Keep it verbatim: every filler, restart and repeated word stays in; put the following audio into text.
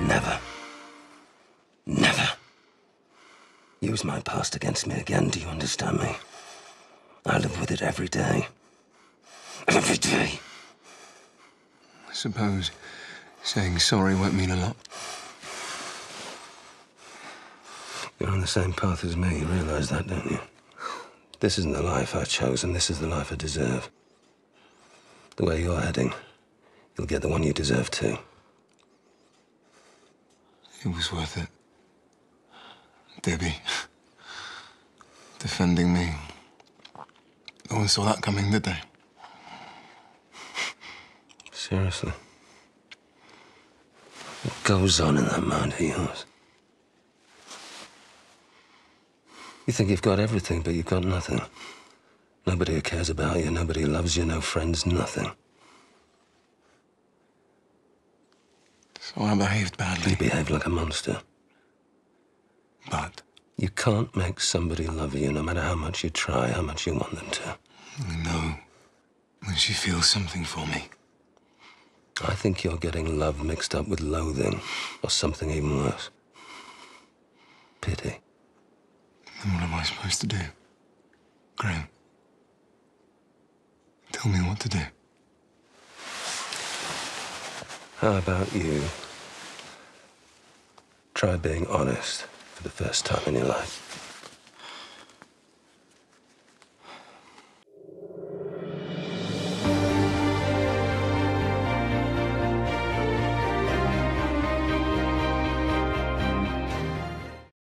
never, never use my past against me again. Do you understand me? I live with it every day. Every day. I suppose saying sorry won't mean a lot. You're on the same path as me. You realize that, don't you? This isn't the life I chose, and this is the life I deserve. The way you're heading, you'll get the one you deserve too. It was worth it. Debbie. Defending me. No one saw that coming, did they? Seriously? What goes on in that mind of yours? You think you've got everything, but you've got nothing. Nobody who cares about you, nobody who loves you, no friends, nothing. So I behaved badly. You behaved like a monster. But? You can't make somebody love you, no matter how much you try, how much you want them to. I know when she feels something for me. I think you're getting love mixed up with loathing, or something even worse. Pity. Then what am I supposed to do? Graham, tell me what to do. How about you try being honest for the first time in your life?